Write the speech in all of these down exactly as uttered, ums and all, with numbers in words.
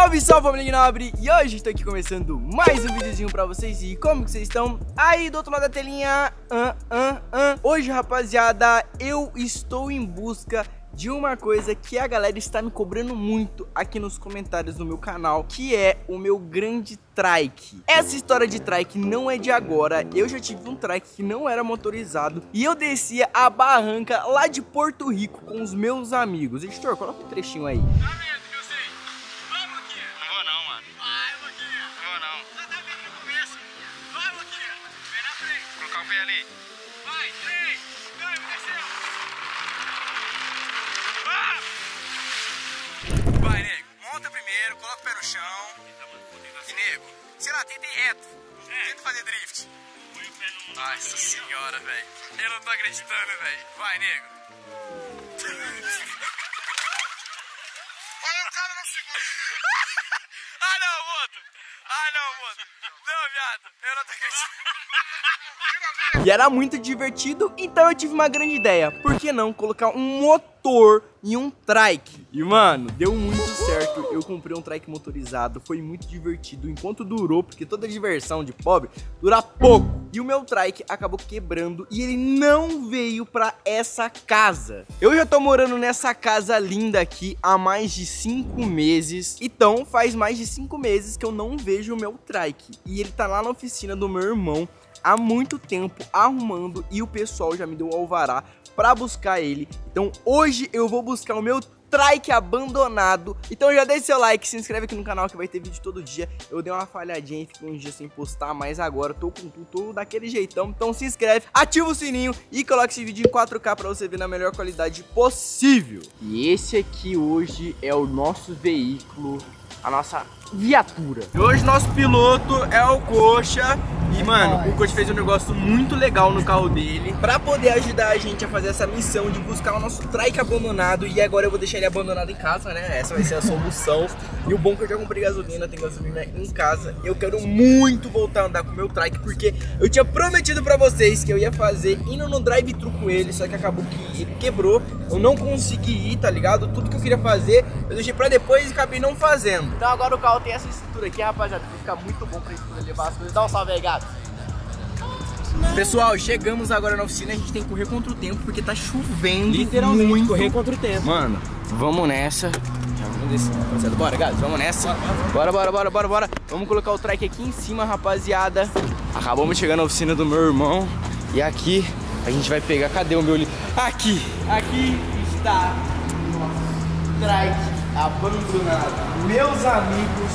Salve, salve, família nobre! E hoje estou aqui começando mais um videozinho pra vocês. E como que vocês estão? Aí do outro lado da telinha, ah, ah, ah. Hoje, rapaziada, eu estou em busca de uma coisa que a galera está me cobrando muito aqui nos comentários do meu canal, que é o meu grande trike. Essa história de trike não é de agora. Eu já tive um trike que não era motorizado e eu descia a barranca lá de Porto Rico com os meus amigos. Editor, coloca um trechinho aí. Ali. Vai, três, dois, desceu. Ah! Vai, nego. Monta primeiro, coloca o pé no chão. E, nego, sei lá, tenta ir reto. Tenta fazer drift. Nossa senhora, velho. Eu não tô acreditando, velho. Vai, nego. Olha o cara no segundo. Ah, não, moto. Ah, não, moto. Não, viado. Eu não tô acreditando. E era muito divertido, então eu tive uma grande ideia. Por que não colocar um motor em um trike? E mano, deu muito certo. Eu comprei um trike motorizado, foi muito divertido enquanto durou, porque toda diversão de pobre dura pouco. E o meu trike acabou quebrando e ele não veio pra essa casa. Eu já tô morando nessa casa linda aqui há mais de cinco meses. Então faz mais de cinco meses que eu não vejo o meu trike. E ele tá lá na oficina do meu irmão há muito tempo arrumando e o pessoal já me deu o alvará pra buscar ele. Então hoje eu vou buscar o meu trike abandonado. Então já deixa seu like, se inscreve aqui no canal que vai ter vídeo todo dia. Eu dei uma falhadinha, fiquei uns dias sem postar, mas agora tô com tudo, tô daquele jeitão. Então se inscreve, ativa o sininho e coloca esse vídeo em quatro K pra você ver na melhor qualidade possível. E esse aqui hoje é o nosso veículo, a nossa viatura. E hoje nosso piloto é o Coxa. E mano, o Coxa fez um negócio muito legal no carro dele pra poder ajudar a gente a fazer essa missão de buscar o nosso trike abandonado. E agora eu vou deixar ele abandonado em casa, né? Essa vai ser a solução. E o bom é que eu já comprei gasolina, tem gasolina em casa. Eu quero muito voltar a andar com o meu trike, porque eu tinha prometido pra vocês que eu ia fazer indo no drive-thru com ele. Só que acabou que ele quebrou, eu não consegui ir, tá ligado? Tudo que eu queria fazer eu deixei pra depois e acabei não fazendo. Então agora o carro tem essa estrutura aqui, rapaziada, vai ficar muito bom pra gente poder levar as coisas. Dá um salve aí, gato. Pessoal, chegamos agora na oficina, a gente tem que correr contra o tempo porque tá chovendo. Literalmente, muito. Correr contra o tempo. Mano, vamos nessa. Já vamos descer, rapaziada. Bora, gato, vamos nessa. Bora, bora, bora, bora, bora. Vamos colocar o trike aqui em cima, rapaziada. Acabamos chegando na oficina do meu irmão. E aqui a gente vai pegar, cadê o meu livro? Aqui, aqui está o nosso trike abandonado. Meus amigos,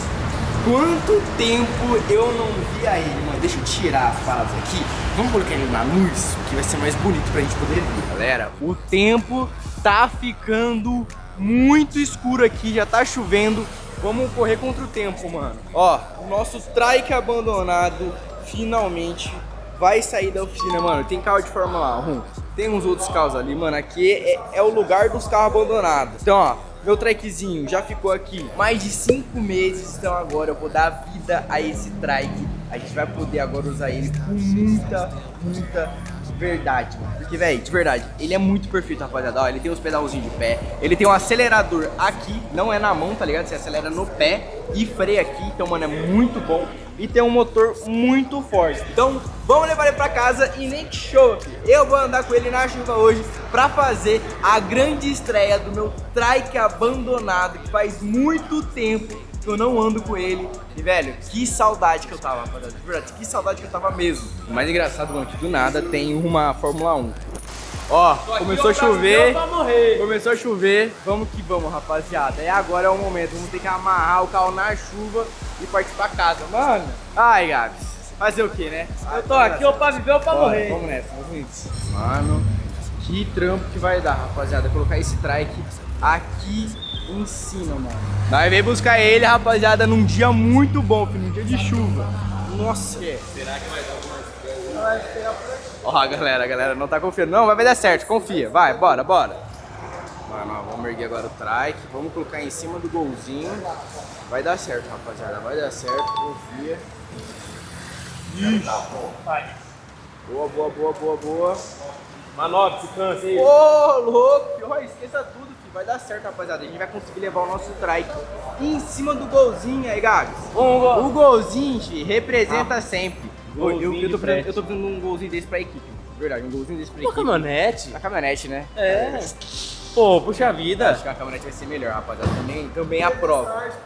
quanto tempo eu não via ele, mano. Deixa eu tirar as paradas aqui. Vamos colocar ele na luz, que vai ser mais bonito pra gente poder ver. Galera, o tempo tá ficando muito escuro aqui, já tá chovendo. Vamos correr contra o tempo, mano. Ó, o nosso trike abandonado finalmente vai sair da oficina, mano. Tem carro de Fórmula um, tem uns outros carros ali, mano. Aqui é, é o lugar dos carros abandonados. Então, ó, meu trikezinho já ficou aqui mais de cinco meses, então agora eu vou dar vida a esse trike. A gente vai poder agora usar ele com muita, muita verdade, mano. Porque, velho, de verdade, ele é muito perfeito, rapaziada. Ó, ele tem os pedalzinhos de pé, ele tem um acelerador aqui, não é na mão, tá ligado? Você acelera no pé e freia aqui, então, mano, é muito bom. E tem um motor muito forte. Então, vamos levar ele pra casa e nem que chove. Eu vou andar com ele na chuva hoje pra fazer a grande estreia do meu trike abandonado, que faz muito tempo que eu não ando com ele. E, velho, que saudade que eu tava, rapaziada. De verdade, que saudade que eu tava mesmo. O mais engraçado, mano, que do nada tem uma Fórmula um. Ó, começou a chover, começou a chover, vamos que vamos, rapaziada. E agora é o momento, vamos ter que amarrar o carro na chuva e partir pra casa, mano. Ai, Gabs, fazer o que, né? Eu tô aqui ou pra viver ou pra morrer. Vamos nessa, vamos nisso. Mano, que trampo que vai dar, rapaziada, colocar esse trike aqui em cima, mano. Nós vem buscar ele, rapaziada, num dia muito bom, filho, num dia de chuva. Nossa. Será que vai dar alguma coisa? Vai esperar por aqui. Ó, a galera, a galera não tá confiando. Não, vai dar certo, confia. Vai, bora, bora. Mano, ó, vamos erguer agora o trike. Vamos colocar em cima do golzinho. Vai dar certo, rapaziada. Vai dar certo, confia. Ixi. Boa, boa, boa, boa, boa. Manobra, se cansa aí. Ô, louco. Ó, esqueça tudo, filho. que vai dar certo, rapaziada. A gente vai conseguir levar o nosso trike em cima do golzinho aí, Gabs. Um gol. O golzinho, G, representa ah, sempre. Ô, eu, eu, tô precisando, eu tô precisando de um golzinho desse pra equipe. Verdade, um golzinho desse pra equipe. Uma caminhonete? Uma caminhonete, né? É. é. Pô, puxa vida. Acho que a caminhonete vai ser melhor, rapaziada. Também, também aprovo.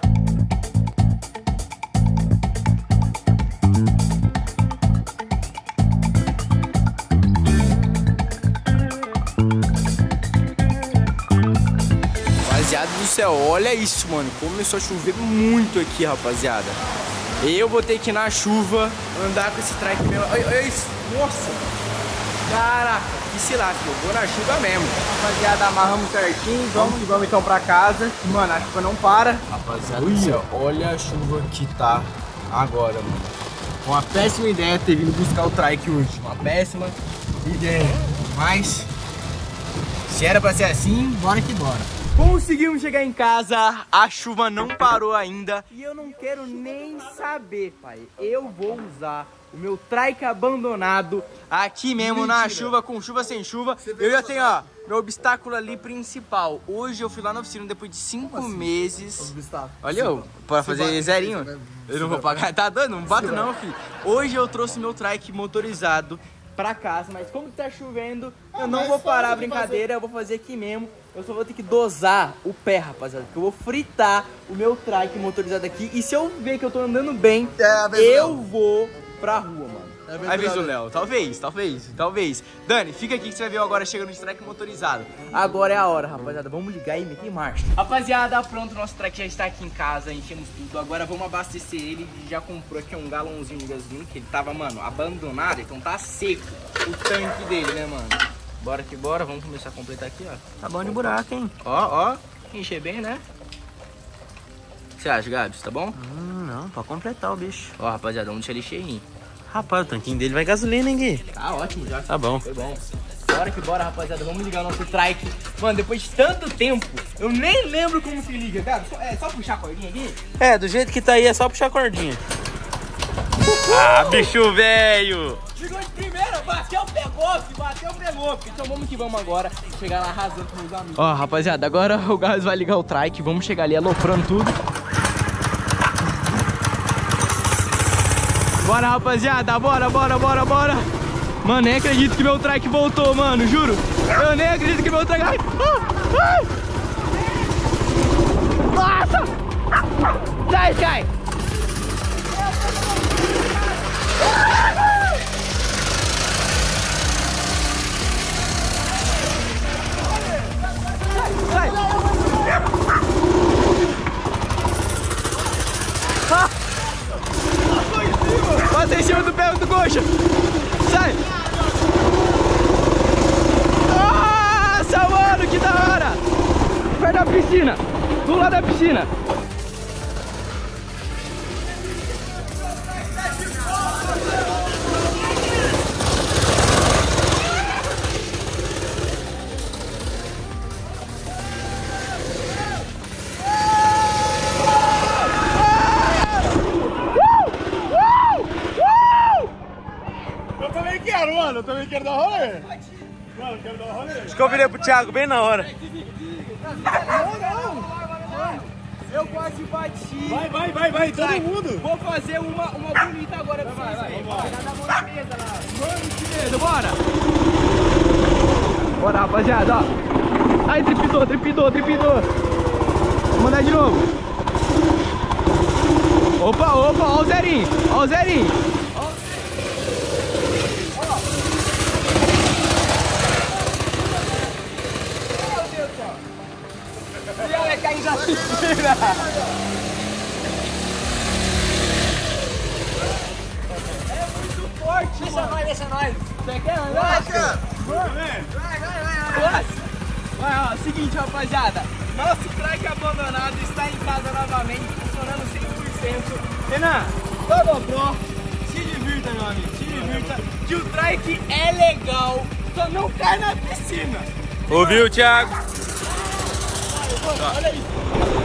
Rapaziada do céu, olha isso, mano. Começou a chover muito aqui, rapaziada. Eu vou ter que ir na chuva andar com esse trike mesmo. Olha, olha isso. Nossa. Caraca, que se lasca. Eu vou na chuva mesmo. Rapaziada, amarramos certinho. Vamos que vamos então pra casa. Mano, a chuva não para. Rapaziada do céu, olha a chuva que tá agora, mano. Uma péssima ideia ter vindo buscar o trike hoje. Uma péssima ideia. Mas, se era pra ser assim, bora que bora. Conseguimos chegar em casa, a chuva não parou ainda e eu não quero nem saber, pai. Eu vou usar o meu trike abandonado aqui mesmo. Mentira. Na chuva, com chuva, sem chuva. Eu já tenho, ó, meu obstáculo ali principal. Hoje eu fui lá na oficina depois de cinco assim? meses. Olha eu, para fazer bate, zerinho. Vai, eu não vou pagar, tá dando? Não bato não, filho. Hoje eu trouxe meu trike motorizado pra casa, mas como tá chovendo, ah, eu não vou parar a brincadeira, eu vou fazer aqui mesmo. Eu só vou ter que dosar o pé, rapaziada, porque eu vou fritar o meu trike motorizado aqui. E se eu ver que eu tô andando bem, é, eu vou pra rua, mano. É a vez do Léo, talvez, talvez, talvez. Dani, fica aqui que você vai ver eu agora chegando no trike motorizado. Agora é a hora, rapaziada, vamos ligar e meter em marcha. Rapaziada, pronto, nosso trike já está aqui em casa, enchemos tudo. Agora vamos abastecer ele. Já comprou aqui um galãozinho de gasolina, que ele tava, mano, abandonado, então tá seco o tanque dele, né, mano? Bora que bora, vamos começar a completar aqui, ó. Tá bom de buraco, hein? Ó, ó, encher bem, né? O que você acha, Gabs? Tá bom? Hum, não, pode completar o bicho. Ó, rapaziada, vamos deixar ele cheinho. Rapaz, o tanquinho dele vai gasolina, hein, Gui? Tá ótimo já. Tá bom. Foi bom. Bora que bora, rapaziada. Vamos ligar o nosso trike. Mano, depois de tanto tempo, eu nem lembro como se liga, cara. É só puxar a cordinha aqui? É, do jeito que tá aí, é só puxar a cordinha. Uhul! Ah, bicho velho! Chegou de primeira, bateu, pegou, se bateu, pegou. Então vamos que vamos agora chegar lá arrasando com os amigos. Ó, rapaziada, agora o Gás vai ligar o trike. Vamos chegar ali aloprando tudo. Bora, rapaziada, bora, bora, bora, bora. Mano, nem acredito que meu trike voltou, mano, juro. Eu nem acredito que meu trike... Ai, ai, ai. Nossa! Sai, sai! Sai! Ah! Passa em cima do pé do coxa! Sai! Nossa, mano, que da hora! Perto da piscina! Do lado da piscina! Mano, eu também quero dar rolê. Mano, eu quero dar rolê. Acho que eu virei pro Thiago bem na hora. Não, não. Eu quase bati. Vai, vai, vai, vai, todo mundo. Vou fazer uma, uma bonita agora pra vocês. Vai, vai, vai. Pegar na mão na mesa lá. Mano, que beleza, bora. Bora, rapaziada, ó. Aí, tripidou, tripidou, tripidou. Vou mandar de novo. Opa, opa, ó o zerinho, ó o zerinho. Cair na piscina! É muito forte, deixa mano. Nós, deixa nós! Você quer andar? Vai, vai, vai, vai! Vai, ó, seguinte, rapaziada. Nosso trike abandonado está em casa novamente, funcionando cem por cento. Renan, todo pro, se divirta, meu amigo, se divirta, que o trike é legal, só não cai na piscina. Ouviu, Thiago? Olha isso!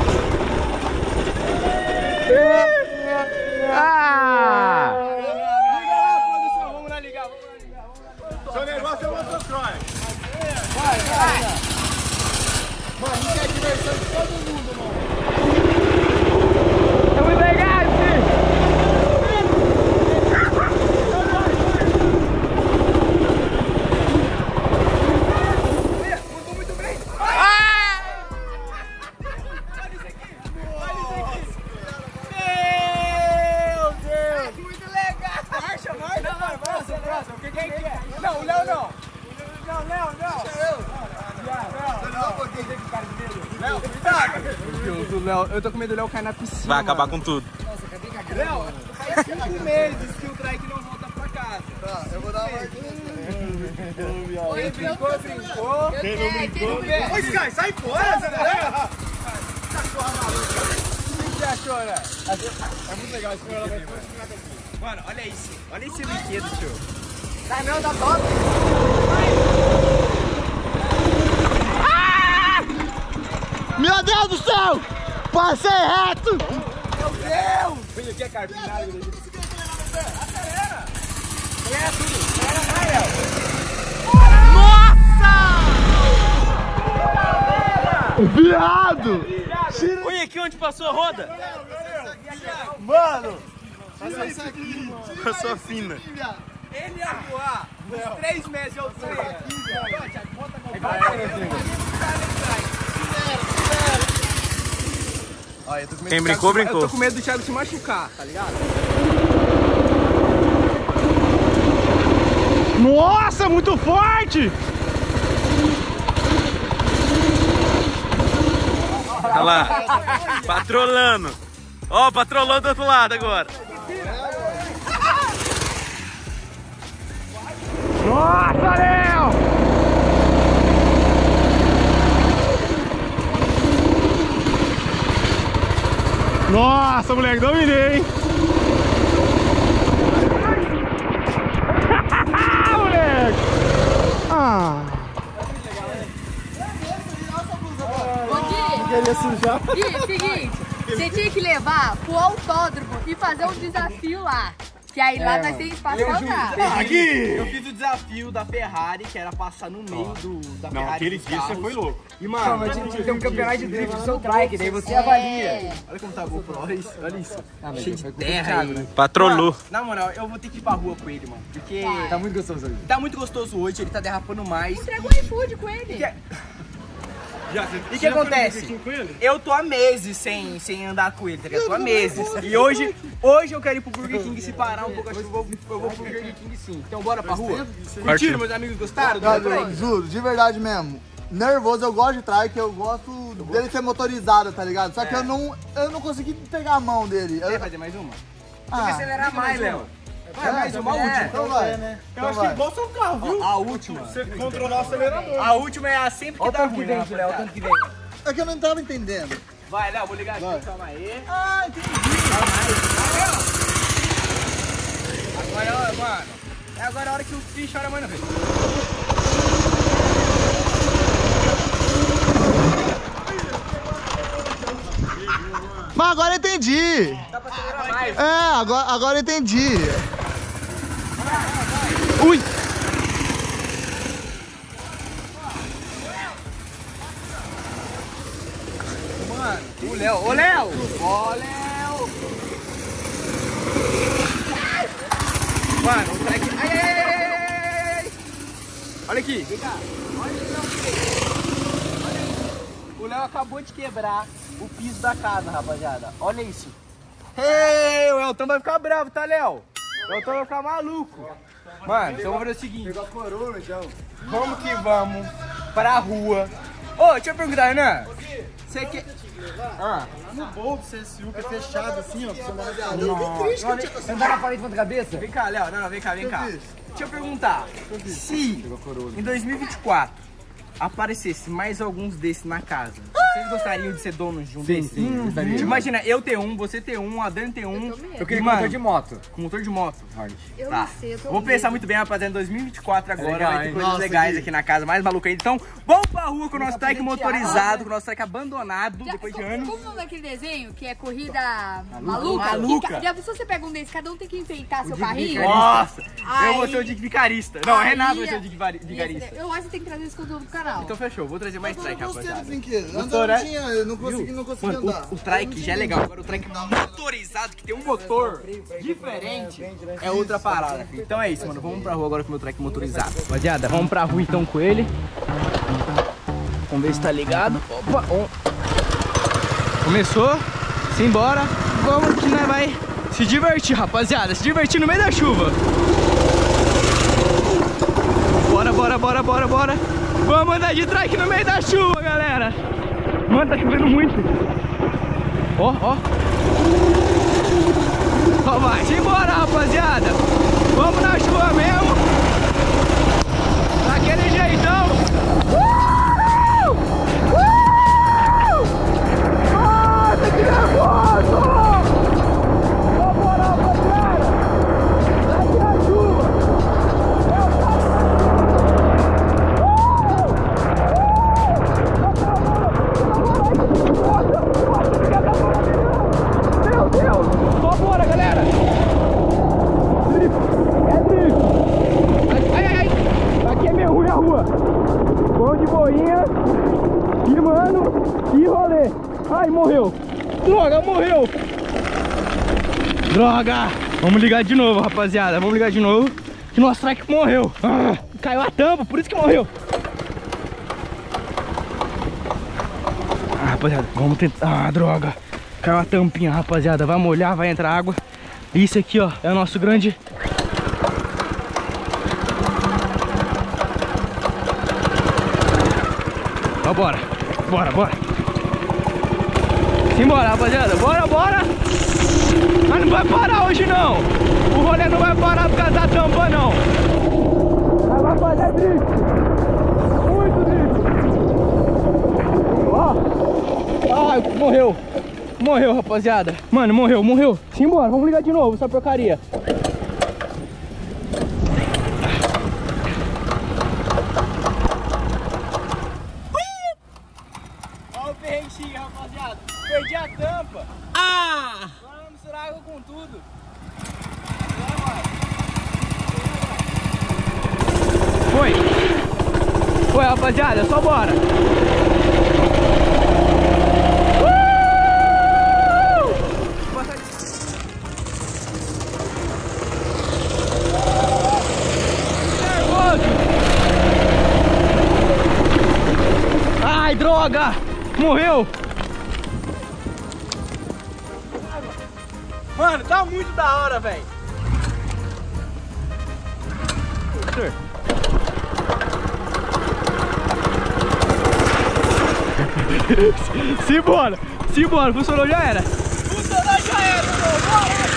Ah! Liga lá, produção, vamos lá ligar, vamos lá ligar, vamos lá ligar. Seu negócio é o motocross. Vai, vai! Mano, Léo, eu tô com medo do Léo cair na piscina. Vai acabar mano. com tudo. Nossa, acabei com a Léo, faz cinco meses que o trike não volta pra casa. Tá, eu vou dar uma marquinha. Quem brincou, brincou. Quem não brincou, Ô, Sky, sai fora, Zé. Cachorra maluca. O que você achou, né? É muito legal esse filme. Mano, olha isso. Olha esse brinquedo, tio. Tá não, tá top. Meu Deus do céu! Passei reto! Meu Deus! Vem aqui, é carpinado. Acelera! Acelera tudo. Acelera mais, Léo. Nossa! Viado! Olha aqui onde passou a roda. Mano! Passou fina. Ele ia voar uns três meses de altura. Olha, eu tô com medo Quem do brincou, Thiago se- brincou. Eu tô com medo do Thiago se machucar, tá ligado? Nossa, muito forte! Olha lá. Patrolando. Ó, patrolando do outro lado agora. Nossa, Léo! Nossa, moleque, dominei, hein? Moleque! Ah! Ô, Gui, Queria sujar. Gui, seguinte, você tinha que levar pro autódromo e fazer um desafio lá. Que aí lá nós temos espaço pra andar. Eu fiz o desafio da Ferrari, que era passar no meio do, da Não, Ferrari. aquele dos dia você carros. foi louco. E, mano, Mas tinha que ter um campeonato de drift do seu trike, daí você avalia. É. olha como tá a GoPro, olha isso, olha isso. Ah, mas Cheio de foi com o terra Thiago, aí. né? Patrolou. Mano, na moral, eu vou ter que ir pra rua com ele, mano. Porque Tá muito gostoso hoje. tá muito gostoso hoje, ele tá derrapando mais. Entrega um iFood com ele. Já, você, E o que acontece? Eu tô há meses sem, sem andar com ele, tá ligado? Tô há meses. E hoje, hoje eu quero ir pro Burger King se parar um pouco, acho que eu vou, eu vou pro Burger King sim. Então bora pra rua? Curtiram, meus amigos? Gostaram? do meu trike? Juro, de verdade mesmo. Nervoso, eu gosto de trike, eu gosto dele ser motorizado, tá ligado? Só que eu não, eu não consegui pegar a mão dele. Eu, Quer fazer mais uma? ah, Acelerar mais, Léo. Vai, mais uma, a última. então vai. Eu Então acho que vai. igual seu carro, viu? A última. Você controlar o acelerador. A última é a sempre que dá ruim, né, Léo, tanto que vem. É que eu não tava entendendo. Vai, Léo, vou ligar aqui, calma aí. Ah, entendi. Agora, mano, é agora a hora que o filho chora, mano, velho. Mas agora eu entendi. Dá pra acelerar mais. É, agora, agora eu entendi. Ui! Mano, o Léo, ô Léo! Ó, Léo! Mano, o trek. Ai, ai, ai, ai, ai, ai! Olha aqui, vem cá. Olha isso. Olha isso. O Léo acabou de quebrar o piso da casa, rapaziada. Olha isso. Ei, o Elton vai ficar bravo, tá, Léo? O Elton vai ficar maluco. Mano, então vamos fazer o seguinte. Vamos que vamos pra rua. Ô, deixa eu perguntar, Renan. Você quer... Ah. No bolso, você S U P fechado assim, ó. Andar na parede contra a cabeça? Vem cá, Léo. Não, não, vem cá, vem cá. Deixa eu perguntar. Se em dois mil e vinte e quatro aparecesse mais alguns desses na casa, vocês gostariam de ser donos de um desses? sim, gostaria. Imagina, eu ter um, você ter um, a Dan ter um. Eu tô mesmo. Eu queria Mano, motor de moto. com motor de moto. Eu Tá. não sei, eu tô Vou com pensar medo. muito bem, rapaziada, em dois mil e vinte e quatro agora legal, vai ter hein? coisas Nossa, legais Gui. aqui na casa, mais maluca aí. Então, vamos pra rua com o nosso trike presentear, motorizado, né? com o nosso trike abandonado Já- depois de como, anos. como o nome daquele desenho que é corrida maluca? Maluca. Que ca- Já pensou você pega um desses, cada um tem que enfeitar seu Dick carrinho? Nossa, eu Aí- vou ser o Dick Vicarista. Não, a Aí Renato vai ser o ia- Dick Vari- ia Vicarista. ser- Eu acho que você tem que trazer esse conteúdo pro canal. Então fechou, vou trazer mais trike, Eu gostei do rapaziada. brinquedo. Gostou, Antes eu né? não tinha, eu não consegui, não consegui Mano, andar. o, o trike já é legal, agora o trike motorizado, que tem um motor diferente, é outra parada, filho. Então é isso, mano, vamos pra rua agora com o meu trike motorizado. Rapaziada, vamos pra rua então com ele. Vamos ver se tá ligado. Opa, on. Começou, simbora. Vamos que nós vai se divertir, rapaziada, se divertir no meio da chuva. Bora, bora, bora, bora, bora. Vamos andar de trike no meio da chuva, galera. Mano, tá chovendo muito. Ó, ó. Ó, vai. Simbora, rapaziada. Vamos na chuva mesmo. Daquele jeitão. Uh! Uh! Nossa, que nervoso! Vambora, rapaziada. Daqui a chuva. Meu Deus! Vambora, galera! Drift! É drift! Ai, ai, ai! Aqui é meio ruim a rua! Vamos de boinha! E mano! E rolê! Ai, morreu! Droga, morreu! Droga! Vamos ligar de novo, rapaziada! Vamos ligar de novo! Que nosso trike morreu! Ah, caiu a tampa, por isso que morreu! Ah, rapaziada, vamos tentar... Ah, droga! Caiu a tampinha, rapaziada. Vai molhar, vai entrar água. Isso aqui, ó, é o nosso grande... Ó, bora. Bora, bora. Simbora, rapaziada. Bora, bora. Mas não vai parar hoje, não. O rolê não vai parar por causa da tampa, não. Mas vai fazer drift. Muito drift. Ó. Ai, morreu. Morreu, rapaziada. Mano, morreu, morreu. Simbora, vamos ligar de novo essa porcaria. Olha o perrengue, rapaziada. Perdi a tampa. Ah! Vamos misturar água com tudo. Foi. Foi, rapaziada. Só bora. Ai, droga! Morreu! Mano, tá muito da hora, velho! Simbora! Simbora! Funcionou, já era! Funcionou, já era! Bora!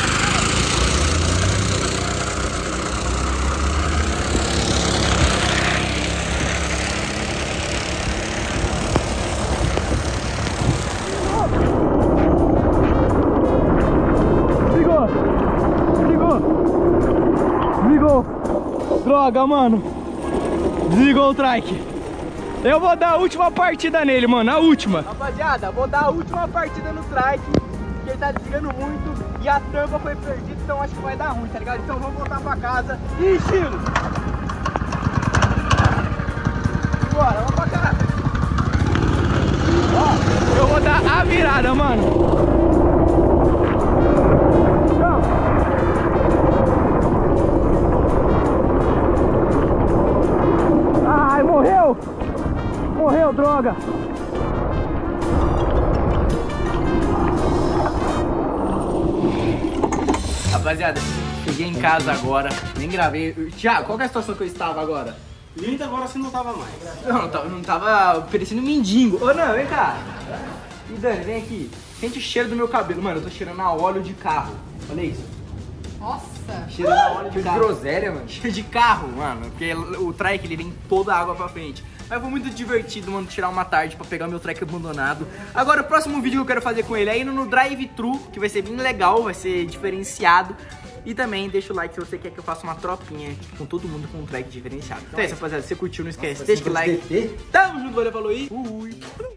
Droga, mano. Desligou o trike. Eu vou dar a última partida nele, mano. A última. Rapaziada, vou dar a última partida no trike. Porque ele tá desligando muito. E a tampa foi perdida, então acho que vai dar ruim, tá ligado? Então vamos voltar pra casa. E estilo. Bora, vamos pra casa. Ó, eu vou dar a virada, mano. Ai, morreu! Morreu, droga! Rapaziada, cheguei em casa agora, nem gravei. Thiago, qual que é a situação que eu estava agora? Linda, agora você não tava mais. Não, não tava, não tava parecendo um mendigo. Ô, não, vem cá. E Dani, vem aqui. Sente o cheiro do meu cabelo. Mano, eu tô cheirando a óleo de carro. Olha isso. Nossa. Cheiro a óleo de Que carro. groselha, mano. Cheiro de carro, mano. Porque o trike, ele vem toda a água pra frente. Mas foi muito divertido, mano, tirar uma tarde pra pegar meu trike abandonado. Agora, o próximo vídeo que eu quero fazer com ele é indo no drive-thru, que vai ser bem legal, vai ser diferenciado. E também deixa o like se você quer que eu faça uma tropinha com todo mundo com um trike diferenciado. Então é isso, rapaziada. Se você curtiu, não esquece. Deixa o like. Tamo junto, valeu, falou e fui.